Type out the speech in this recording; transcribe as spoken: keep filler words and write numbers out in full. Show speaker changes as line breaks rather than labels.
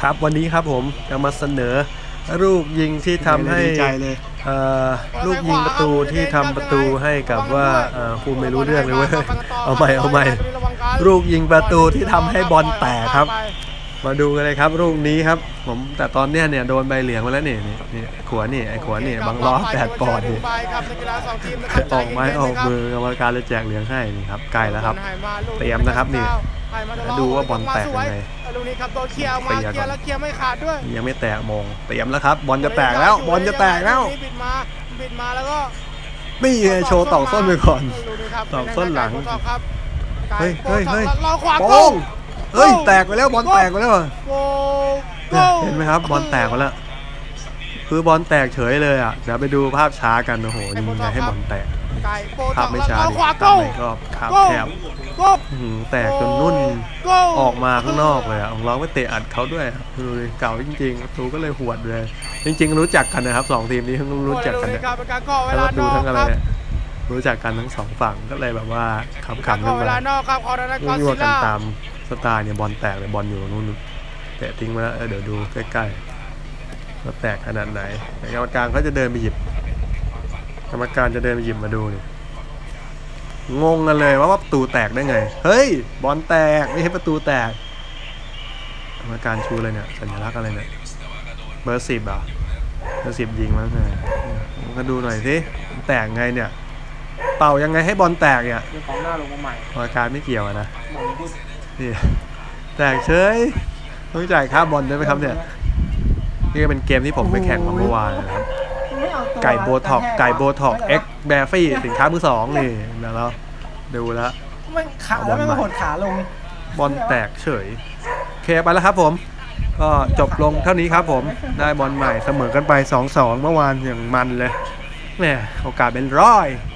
ครับวันนี้ครับผมจะมาเสนอลูกยิงที่ทำให้ลูกยิงประตูที่ทำประตูให้กับว่าคุณไม่รู้เรื่องเลยเว้ยเอาใหม่เอาใหม่ลูกยิงประตูที่ทำให้บอลแตกครับมาดูกันเลยครับลูกนี้ครับผมแต่ตอนเนี้ยเนี่ยโดนใบเหลืองมาแล้วนี่นี่ขวานี่ไอ้ขวานี่บังล้อแปดปอนด์นี่ออกไม้ออกมือกรรมการเลยแจกเหลืองให้นี่ครับใกล้แล้วครับเตรียมนะครับนี่ดูว่าบอลแตกยังไง
ลูกนี้ครับโดนเคลียร์มาเคลียร์แล้วเคลียร์ไม่ขาดด้วย
ยังไม่แตกมงเตรียมแล้วครับบอลจะแตกแล้วบอลจะแตกแล้ว
บิดมาบิดมาแล้วก็
นี่โชว์ต่อส้นไปก่อนต่อส้นหลังเฮ้ยเฮ้ยเฮ้ยโป้งเฮ้ยแตกไปแล้วบอลแตกไปแล้วเห็นไหมครับบอลแตกไปแล้วคือบอลแตกเฉยเลยอ่ะเดี๋ยวไปดูภาพช้ากันโอ้โหยิงไงให้บอลแตกภาพไม่ช้าดิตามไปก็ขาแคบแตกจนนุ่นออกมาข้างนอกเลยอ่ะของเราไม่เตะอัดเขาด้วยดูดิเก่าจริงๆประตูก็เลยหวดเลยจริงๆรู้จักกันนะครับสองทีมนี้ทั้งรู้จักกันเนี่ยแล้วดูทั้งอะไรเนี่ยรู้จักกันทั้งสองฝั่งก็เลยแบบว่าขำๆกันมายั่วกันตามสไตล์เนี่ยบอลแตกเลยบอลอยู่นู่นแตะทิ้งมาแล้วเดี๋ยวดูใกล้ๆว่าแตกขนาดไหนกรรมการเขาจะเดินไปหยิบกรรมการจะเดินไปหยิบมาดูนี่งงกันเลยว่าประตูแตกได้ไงเฮ้ยบอลแตกไม่ใช่ประตูแตกกรรมการชูเลยเนี่ยสัญลักษณ์อะไรเนี่ยเบอร์สิบอ่ะเบอร์สิบยิงมั้งไงมาดูหน่อยสิแตกไงเนี่ยเป่ายังไงให้บอลแตกเนี่ย
ของหน้าลงมาใหม่
กรรมการไม่เกี่ยวนะนี่แตกเฉยต้องจ่ายค่าบอลได้ไหมครับเนี่ยนี่ก็เป็นเกมที่ผมไปแข่งมาเมื่อวานนะครับไก่โบท็อกไก่โบท็อกเอ็กแบฟี่สินค้ามือสองนี่แล้วดูแล้ว
มันขาแล้วไม่หดขาลง
บอลแตกเฉยเคไปแล้วครับผมก็จบลงเท่านี้ครับผมได้บอลใหม่เสมอกันไป สองสอง เมื่อวานอย่างมันเลยแหมโอกาสเป็นร้อย